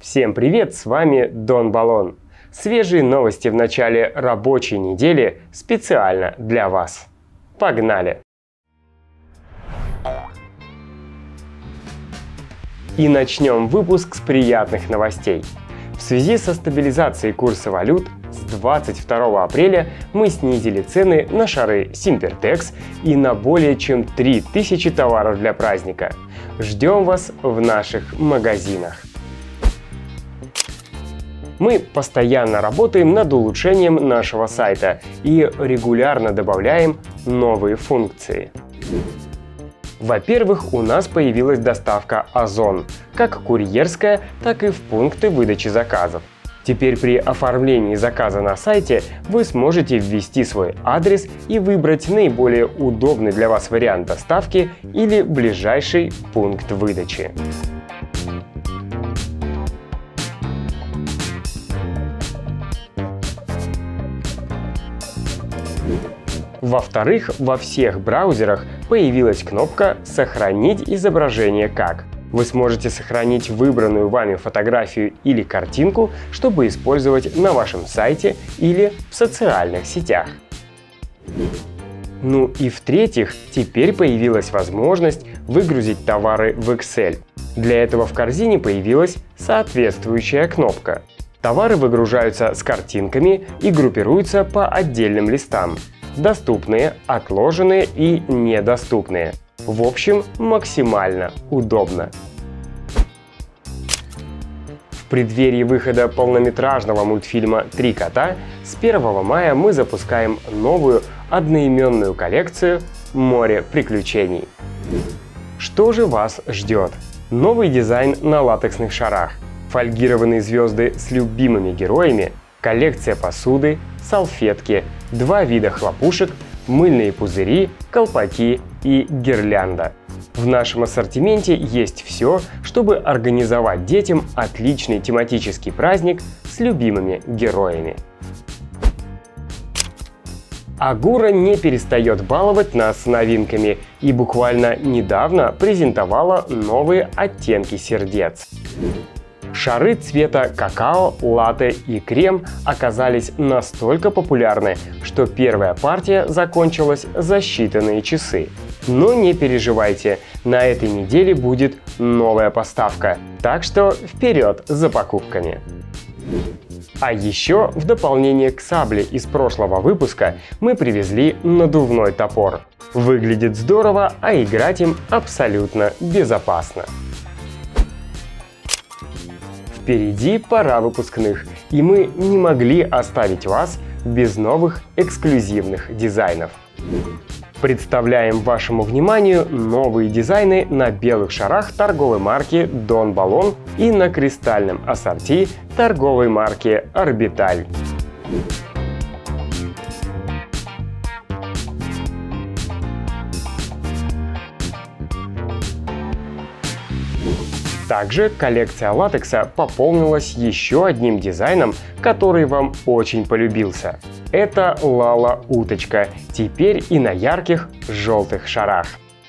Всем привет, с вами Дон Баллон. Свежие новости в начале рабочей недели специально для вас. Погнали! И начнем выпуск с приятных новостей. В связи со стабилизацией курса валют с 22 апреля мы снизили цены на шары Simpertex и на более чем 3000 товаров для праздника. Ждем вас в наших магазинах. Мы постоянно работаем над улучшением нашего сайта и регулярно добавляем новые функции. Во-первых, у нас появилась доставка Озон, как курьерская, так и в пункты выдачи заказов. Теперь при оформлении заказа на сайте вы сможете ввести свой адрес и выбрать наиболее удобный для вас вариант доставки или ближайший пункт выдачи. Во-вторых, во всех браузерах появилась кнопка «Сохранить изображение как». Вы сможете сохранить выбранную вами фотографию или картинку, чтобы использовать на вашем сайте или в социальных сетях. Ну и в-третьих, теперь появилась возможность выгрузить товары в Excel. Для этого в корзине появилась соответствующая кнопка. Товары выгружаются с картинками и группируются по отдельным листам. Доступные, отложенные и недоступные. В общем, максимально удобно. В преддверии выхода полнометражного мультфильма «Три кота» с 1 мая мы запускаем новую одноименную коллекцию «Море приключений». Что же вас ждет? Новый дизайн на латексных шарах, фольгированные звезды с любимыми героями, коллекция посуды, салфетки, 2 вида хлопушек, мыльные пузыри, колпаки и гирлянда. В нашем ассортименте есть все, чтобы организовать детям отличный тематический праздник с любимыми героями. Агура не перестает баловать нас новинками и буквально недавно презентовала новые оттенки сердец. Шары цвета какао, латте и крем оказались настолько популярны, что первая партия закончилась за считанные часы. Но не переживайте, на этой неделе будет новая поставка, так что вперед за покупками! А еще в дополнение к сабле из прошлого выпуска мы привезли надувной топор. Выглядит здорово, а играть им абсолютно безопасно. Впереди пора выпускных, и мы не могли оставить вас без новых эксклюзивных дизайнов. Представляем вашему вниманию новые дизайны на белых шарах торговой марки Дон Баллон и на кристальном ассорти торговой марки Орбиталь. Также коллекция латекса пополнилась еще одним дизайном, который вам очень полюбился. Это Лала уточка, теперь и на ярких желтых шарах.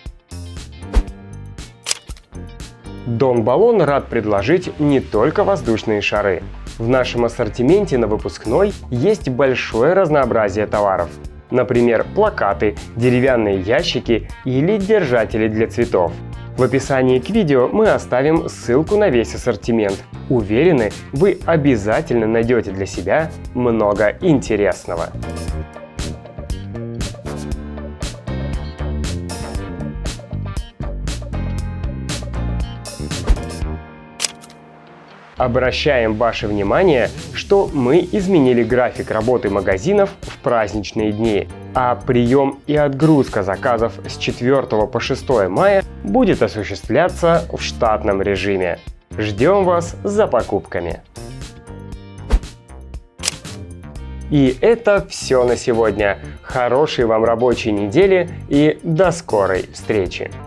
Дон Баллон рад предложить не только воздушные шары. В нашем ассортименте на выпускной есть большое разнообразие товаров. Например, плакаты, деревянные ящики или держатели для цветов. В описании к видео мы оставим ссылку на весь ассортимент. Уверены, вы обязательно найдете для себя много интересного. Обращаем ваше внимание, что мы изменили график работы магазинов в праздничные дни, а прием и отгрузка заказов с 4 по 6 мая будет осуществляться в штатном режиме. Ждем вас за покупками! И это все на сегодня. Хорошей вам рабочей недели и до скорой встречи!